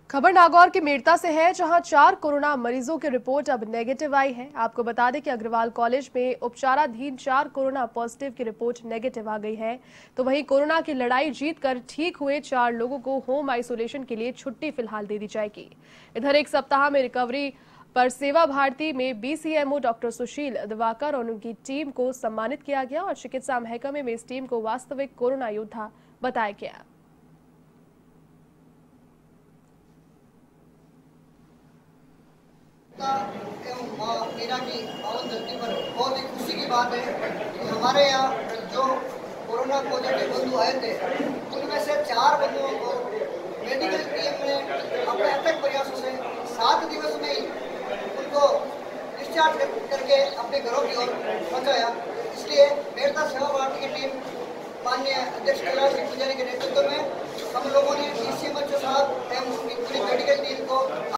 खबर नागौर के मेड़ता से है, जहां 4 कोरोना मरीजों की रिपोर्ट अब नेगेटिव आई है। आपको बता दें कि अग्रवाल कॉलेज में उपचाराधीन 4 कोरोना पॉजिटिव की रिपोर्ट नेगेटिव आ गई है। तो वहीं कोरोना की लड़ाई जीतकर ठीक हुए 4 लोगों को होम आइसोलेशन के लिए छुट्टी फिलहाल दे दी जाएगी। इधर एक सप्ताह में रिकवरी पर सेवा भारती में बीसीएमओ डॉक्टर सुशील दिवाकर और उनकी टीम को सम्मानित किया गया और चिकित्सा महकमे में इस टीम को वास्तविक कोरोना योद्धा बताया गया। एवं माँ मीरा की पावन धरती पर बहुत ही खुशी की बात है कि हमारे यहाँ जो कोरोना पॉजिटिव बंधु आए थे उनमें से 4 बंधुओं को मेडिकल टीम ने अपने अथक प्रयासों से 7 दिवस में ही उनको डिस्चार्ज करके अपने घरों की ओर पहुँचाया। इसलिए मेड़ता सेवा भारती की टीम माननीय अध्यक्ष कैलाश सिंह पुजारी के नेतृत्व में हम लोगों ने डीसी साहब एवं